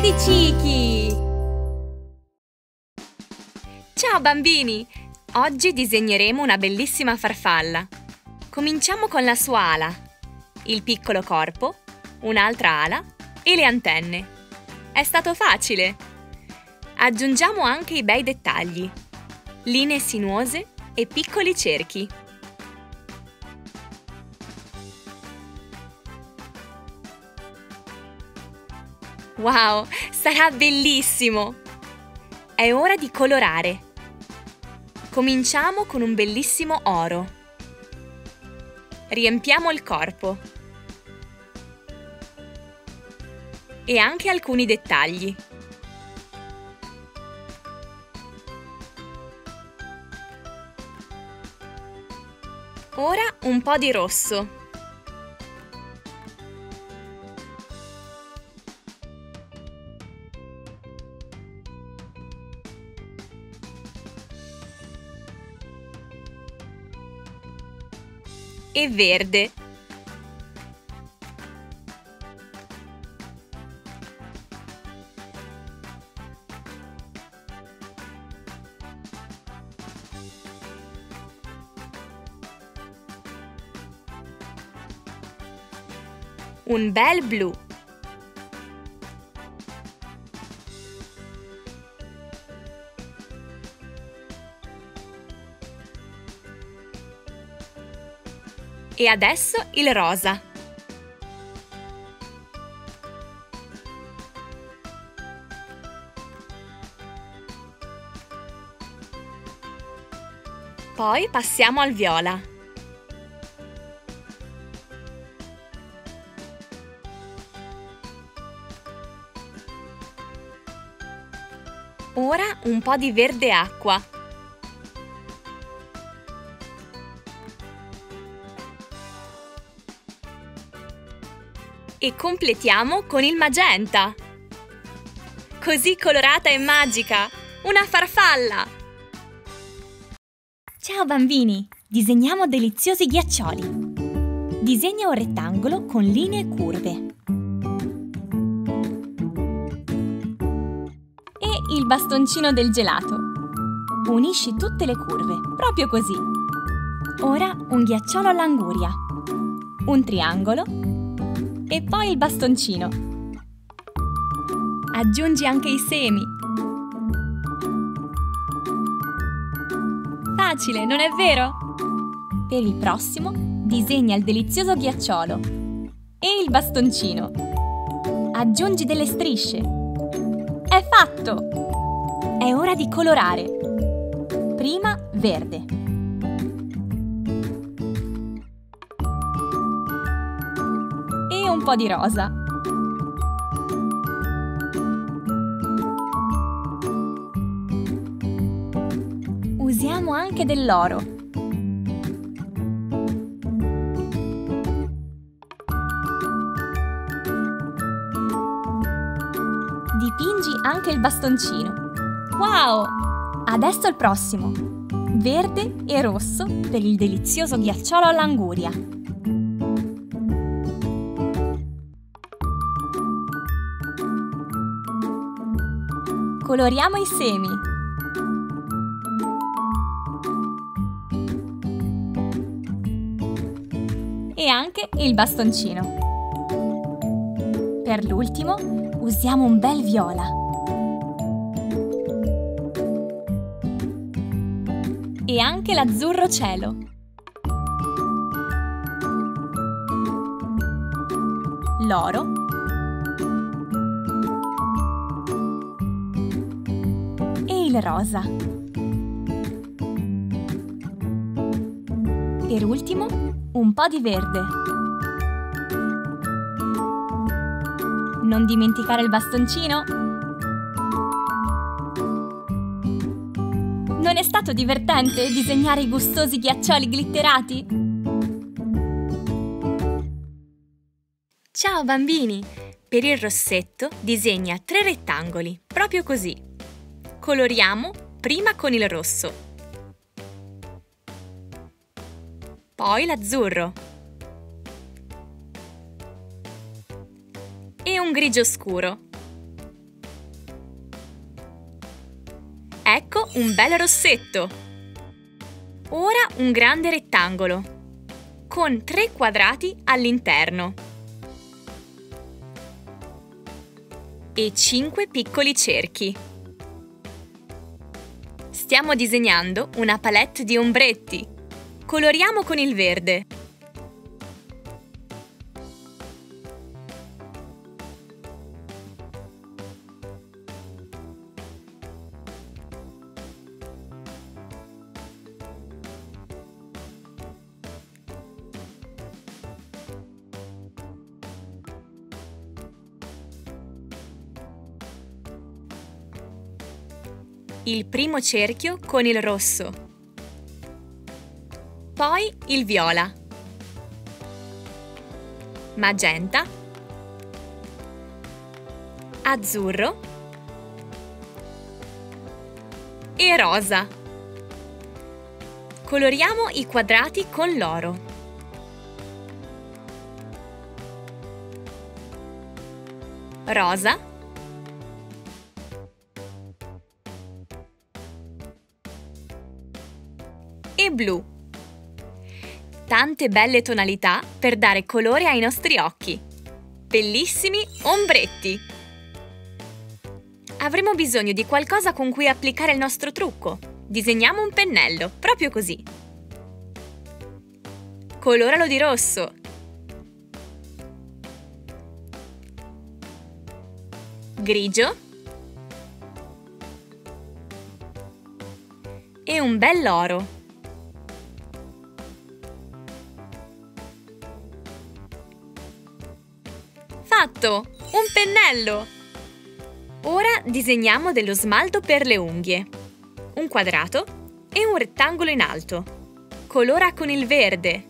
di Chiki! Ciao bambini! Oggi disegneremo una bellissima farfalla. Cominciamo con la sua ala, il piccolo corpo, un'altra ala e le antenne. È stato facile! Aggiungiamo anche i bei dettagli, linee sinuose e piccoli cerchi. Wow, sarà bellissimo! È ora di colorare. Cominciamo con un bellissimo oro. Riempiamo il corpo. E anche alcuni dettagli. Ora un po' di rosso. E verde. Un bel blu. E adesso il rosa. Poi passiamo al viola. Ora un po' di verde acqua. E completiamo con il magenta. Così colorata e magica! Una farfalla! Ciao bambini! Disegniamo deliziosi ghiaccioli. Disegna un rettangolo con linee curve. E il bastoncino del gelato. Unisci tutte le curve, proprio così. Ora un ghiacciolo all'anguria. Un triangolo. E poi il bastoncino. Aggiungi anche i semi. Facile, non è vero? Per il prossimo, disegna il delizioso ghiacciolo e il bastoncino. Aggiungi delle strisce. È fatto! È ora di colorare. Prima verde. E un po' di rosa. Usiamo anche dell'oro. Dipingi anche il bastoncino. Wow! Adesso il prossimo. Verde e rosso per il delizioso ghiacciolo all'anguria. Coloriamo i semi. E anche il bastoncino. Per l'ultimo usiamo un bel viola. E anche l'azzurro cielo. L'oro. E il rosa. Per ultimo, un po' di verde. Non dimenticare il bastoncino. Non è stato divertente disegnare i gustosi ghiaccioli glitterati? Ciao bambini! Per il rossetto disegna 3 rettangoli, proprio così. Coloriamo prima con il rosso. Poi l'azzurro. E un grigio scuro. un bel rossetto. Ora un grande rettangolo con 3 quadrati all'interno e 5 piccoli cerchi. Stiamo disegnando una palette di ombretti. Coloriamo con il verde. Il primo cerchio con il rosso, poi il viola, magenta, azzurro e rosa. Coloriamo i quadrati con l'oro. Rosa, e blu. Tante belle tonalità per dare colore ai nostri occhi. Bellissimi ombretti! Avremo bisogno di qualcosa con cui applicare il nostro trucco. Disegniamo un pennello, proprio così. Coloralo di rosso. Grigio. E un bell'oro. Fatto! Un pennello! Ora disegniamo dello smalto per le unghie. Un quadrato e un rettangolo in alto. Colora con il verde.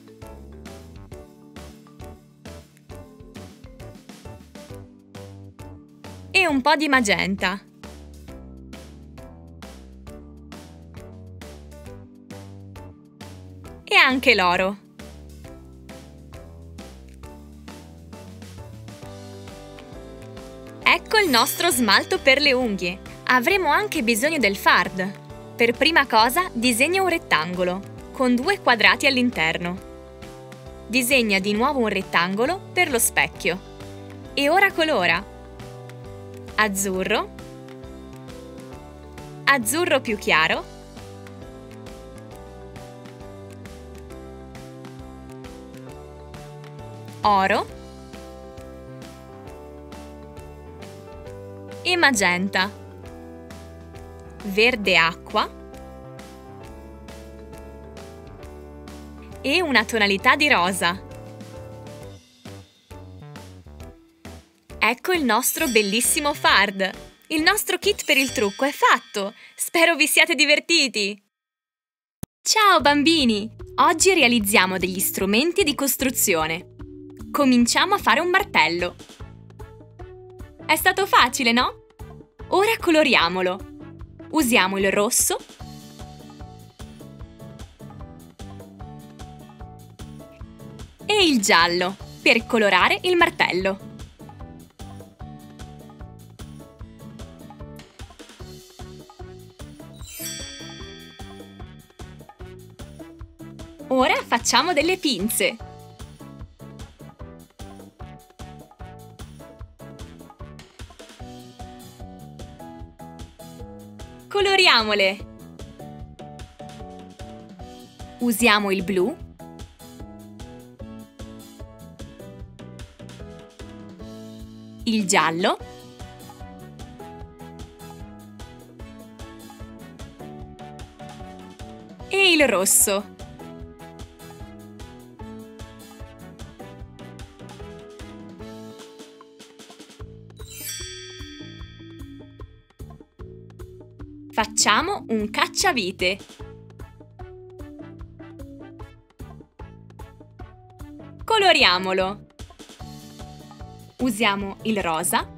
E un po' di magenta. E anche l'oro. Ecco il nostro smalto per le unghie. Avremo anche bisogno del fard. Per prima cosa disegna un rettangolo, con 2 quadrati all'interno. Disegna di nuovo un rettangolo per lo specchio. E ora colora. Azzurro. Azzurro più chiaro. Oro. E magenta, verde acqua e una tonalità di rosa. Ecco il nostro bellissimo fard! Il nostro kit per il trucco è fatto! Spero vi siate divertiti! Ciao bambini! Oggi realizziamo degli strumenti di costruzione. Cominciamo a fare un martello. È stato facile, no? Ora coloriamolo. Usiamo il rosso e il giallo per colorare il martello. Ora facciamo delle pinze. Coloriamole! Usiamo il blu il giallo e il rosso. Facciamo un cacciavite. Coloriamolo. Usiamo il rosa,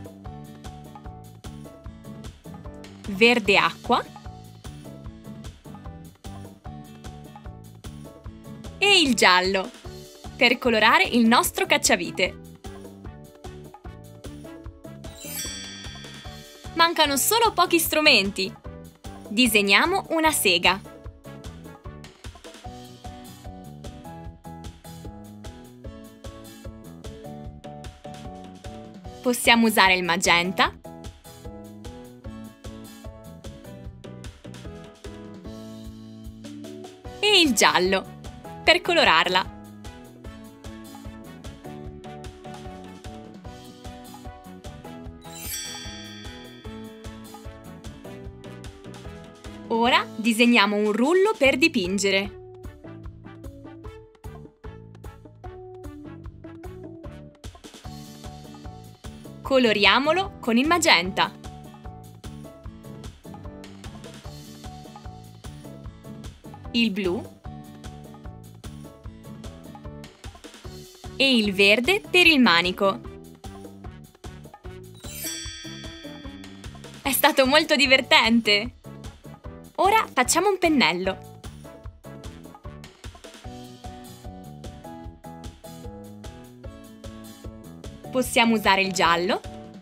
verde acqua e il giallo per colorare il nostro cacciavite. Mancano solo pochi strumenti. Disegniamo una sega. Possiamo usare il magenta e il giallo per colorarla. Ora disegniamo un rullo per dipingere. Coloriamolo con il magenta. Il blu e il verde per il manico. È stato molto divertente! Ora facciamo un pennello. Possiamo usare il giallo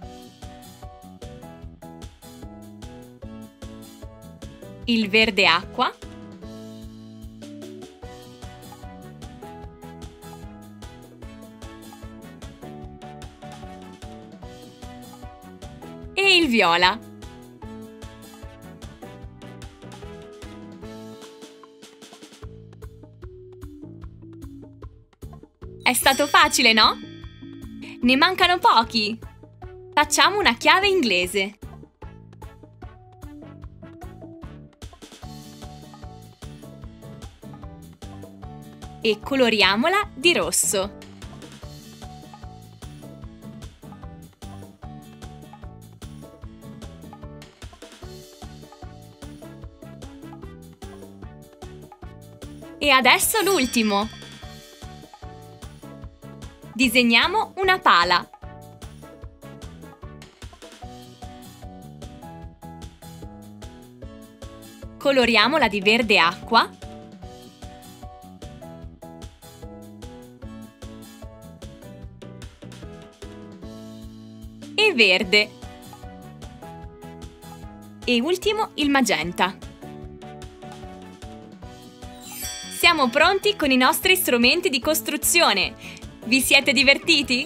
il verde acqua e il viola. È stato facile, no? Ne mancano pochi! Facciamo una chiave inglese. E coloriamola di rosso. E adesso l'ultimo. Disegniamo una pala. Coloriamola di verde acqua e verde. E ultimo il magenta. Siamo pronti con i nostri strumenti di costruzione. Vi siete divertiti?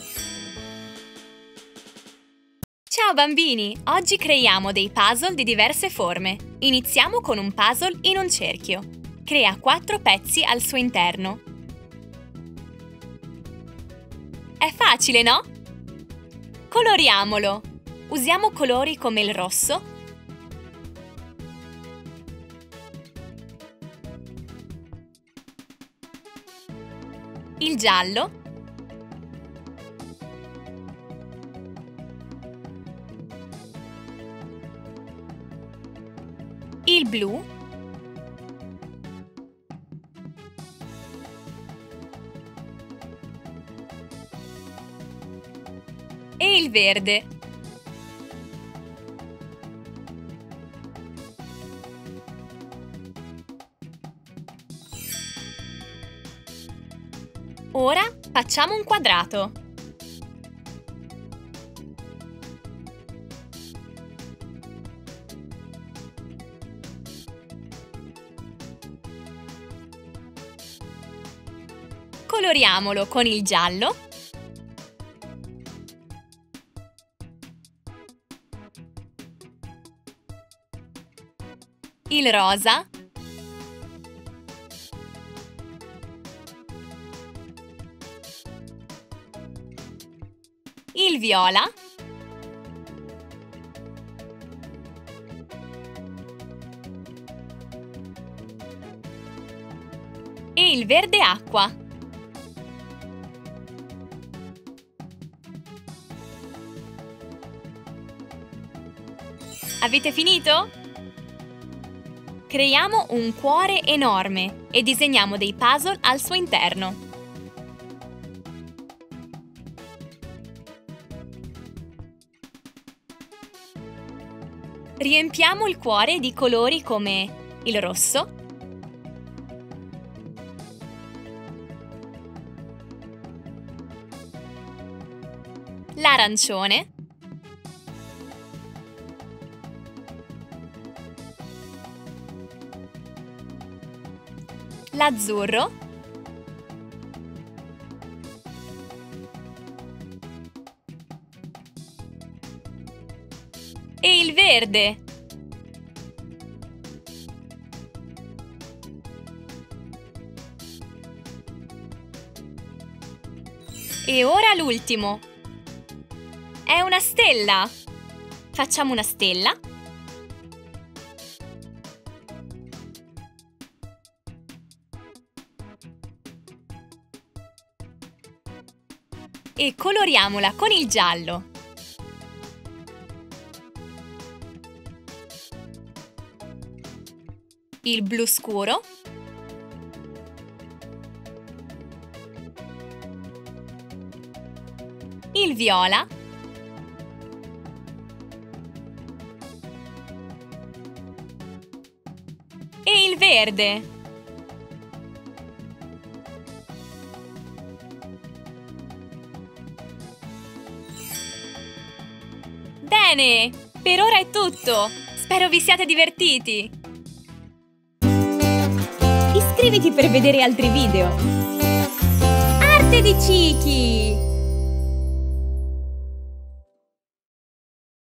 Ciao bambini! Oggi creiamo dei puzzle di diverse forme. Iniziamo con un puzzle in un cerchio. Crea 4 pezzi al suo interno. È facile, no? Coloriamolo! Usiamo colori come il rosso, il giallo, il blu e il verde. Ora facciamo un quadrato. Coloriamolo con il giallo il rosa il viola e il verde acqua. Avete finito? Creiamo un cuore enorme e disegniamo dei puzzle al suo interno. Riempiamo il cuore di colori come il rosso, l'arancione, l'azzurro, e il verde. E ora l'ultimo. È una stella. Facciamo una stella. E coloriamola con il giallo. Il blu scuro. Il viola. E il verde. Bene, per ora è tutto. Spero vi siate divertiti. Iscriviti per vedere altri video. Arte di Ciki!